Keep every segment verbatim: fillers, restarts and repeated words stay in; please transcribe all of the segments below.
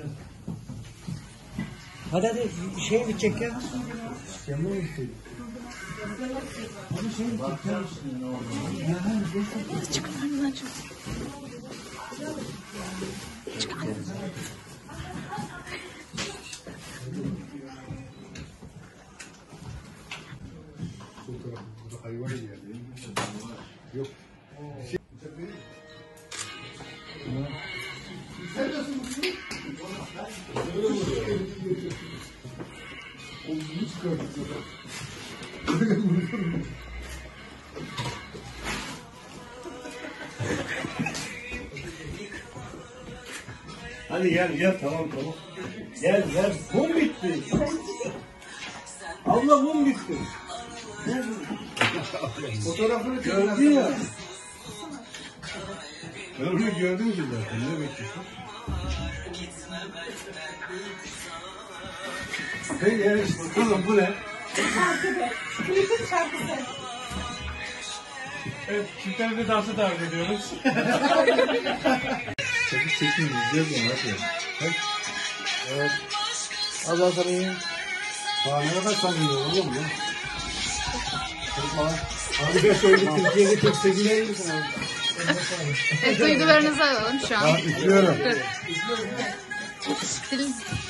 Hadi hadi şey bir çek ya. Yanına mı şey? Hadi şey bir çek ya. Çıkın lan çok. Çıkın. Burada hayvan yerde. Yok. Sen nasıl mutlu? Onu hiç gördük. Hadi gel gel tamam tamam. Gel gel. Mum bitti. Abla mum bitti. Fotoğrafını Gördü ya. Ben onu gördüm ki zaten. Ne bekliyorsun? Hey yarış bakalım bu ne? Klipin şarkısı. Evet, çiftlerle dansı davet ediyoruz. Çekip çekin izleyeceğiz onu hadi. Evet. Allah sana Daha ne kadar sanıyor oğlum ya? Abi ben söyledi Türkiye'de çok sevilen misin abi? Evet, duygularınızı alalım şu an. Ben üflüyorum. Dilin.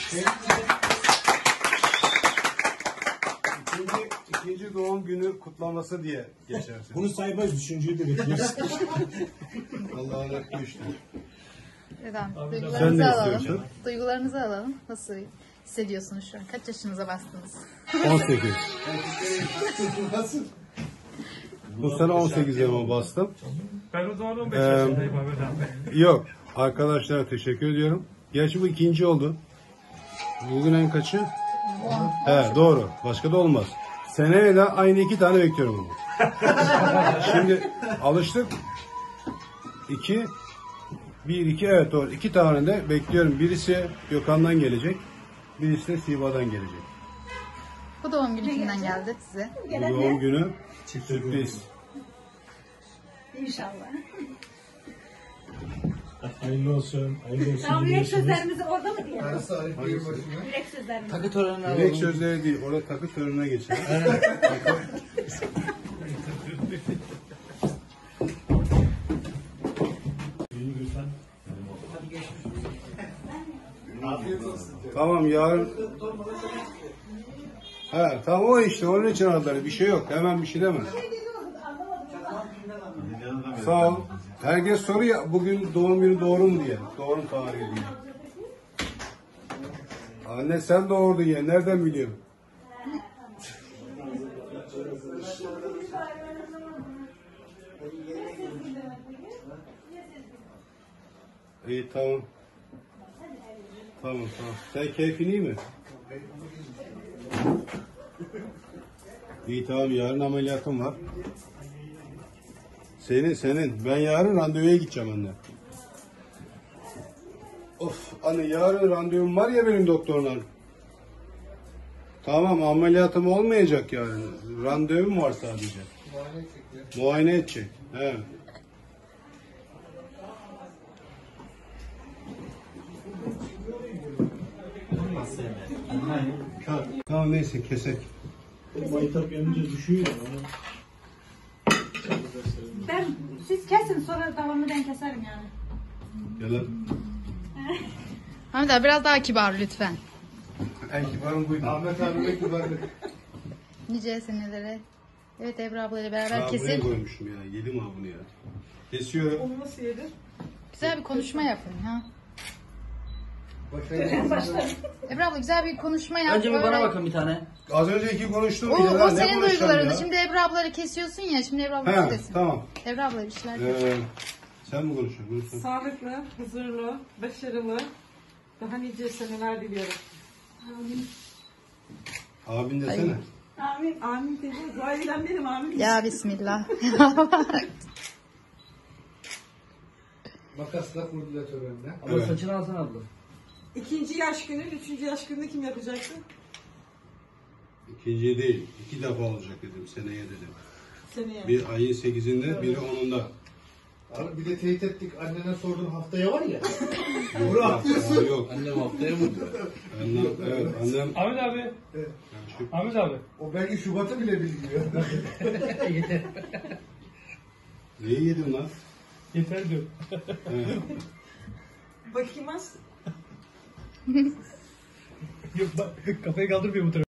İkinci, ikinci doğum günü kutlaması diye geçersin. Bunu saymayız. Üçüncüyü de bekliyoruz. Allah'a emanet işte. Neden? Sen Duygularınızı ne alalım. istiyorsun? Duygularınızı alalım. Nasıl hissediyorsunuz şu an? Kaç yaşınıza bastınız? on sekiz. Nasıl? Bu sene on sekize mi bastım? Ben o zaman on beş Ee, yaşındayım Ahmet abi. Yok. Arkadaşlara teşekkür ediyorum. Gerçi bu ikinci oldu. Bugün en kaçı? He doğru. Başka da olmaz. Seneye de aynı iki tane bekliyorum onu. Şimdi alıştık. İki. Bir, iki, evet doğru. İki tane de bekliyorum. Birisi Gökhan'dan gelecek. Birisi de Siva'dan gelecek. Bu doğum günü kimden geldi size? Bu doğum günü sürpriz. İnşallah. Hayırlı olsun. Hayırlı olsun. Tamam, yürek Biliyorsunuz. sözlerimizi orada mı diyelim? Yürek sözlerimizi. Takı törenini alalım. Dilek sözleri değil. Orada takı törenine geçer. Tamam yarın. He tamam o işte onun için aradılar. Bir şey yok. Hemen bir şey deme. Sağ ol. Herkes soruyor bugün doğum günü doğru mu diye. Doğum tarihi diye. Anne sen doğurdun ya. Nereden biliyorsun? İyi tamam. Tamam tamam. Sen keyfin iyi mi? İyi tamam yarın ameliyatım var. Senin senin. Ben yarın randevuya gideceğim anne. Of anne yarın randevum var ya benim doktorla. Tamam ameliyatım olmayacak yarın. Randevum var sadece. Muayene edecek. He. Tamam neyse kesek. Maytap yanınca düşüyor ya. Ben, siz kesin sonra devamını ben keserim yani. Gel lan. Ahmet abi biraz daha kibar lütfen. En kibarım buydu. Ahmet abi en kibarım. Nice senelere. Evet Ebru ablayla beraber Aa, buraya kesin. koymuşum ya. Yedim abi bunu ya. Kesiyorum. Onu nasıl yedin? Güzel bir konuşma yapın ha. Başla. Ebru abla güzel bir konuşma yap. Önce bir bana Böyle- bakın bir tane. Az önceki konuştuğum O, gibi o lan, ne senin konuşacağım duygularını. ya? Şimdi Ebru ablaları kesiyorsun ya. Şimdi Ebru abla He, istesin. tamam. Ebru abla bir şeyler yap. Ee, sen mi konuşuyorsun? Konuşsun. Sağlıklı, huzurlu, başarılı, daha nice seneler diliyorum. Abin desene. Amin. Amin teyze. Dua edilen benim amin. Ya bismillah. Makasla kurdular törenine. Abla Evet. saçını alsana abla. İkinci yaş günü, üçüncü yaş günü kim yapacaktı? İkinci değil. iki defa olacak dedim. Seneye dedim. Seneye. Bir ayın sekizinde, biri onunda. Abi bir de teyit ettik. Annene sordun haftaya var ya. Doğru haklısın. Yok. Annem haftaya mı diyor? Annem, evet, annem. Ahmet abi. Ahmet abi. O belki Şubat'ı bile bilmiyor. Neyi yedin lan? Yeter diyor. Bakayım az. Yok bak kafayı kaldırmıyor bu tarafa.